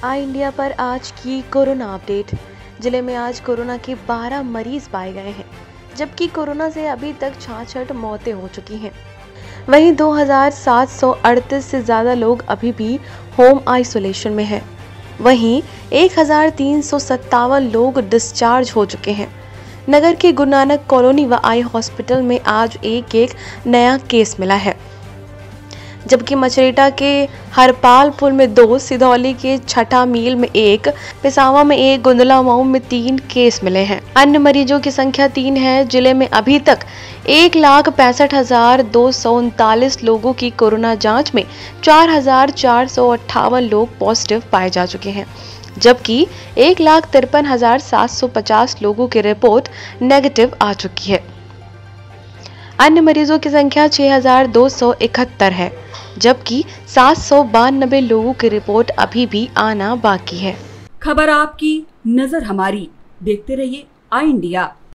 आई India पर आज की कोरोना अपडेट। जिले में आज कोरोना के 12 मरीज पाए गए हैं, जबकि कोरोना से अभी तक 66 मौतें हो चुकी हैं। वहीं 2738 से ज़्यादा लोग अभी भी होम आइसोलेशन में हैं। वहीं 1357 लोग डिस्चार्ज हो चुके हैं। नगर के गुरु नानक कॉलोनी व आई हॉस्पिटल में आज एक नया केस मिला है, जबकि मचरेटा के हरपालपुर में 2, सिधौली के छठा मील में 1, पिसावा में 1, गुंदला मऊ में 3 केस मिले हैं। अन्य मरीजों की संख्या 3 है। जिले में अभी तक 1,65,239 लोगों की कोरोना जांच में 4,458 लोग पॉजिटिव पाए जा चुके हैं, जबकि 1,53,750 लोगों की रिपोर्ट नेगेटिव आ चुकी है। अन्य मरीजों की संख्या 6,271 है, जबकि 792 लोगों की रिपोर्ट अभी भी आना बाकी है। खबर आपकी, नजर हमारी। देखते रहिए आई इंडिया।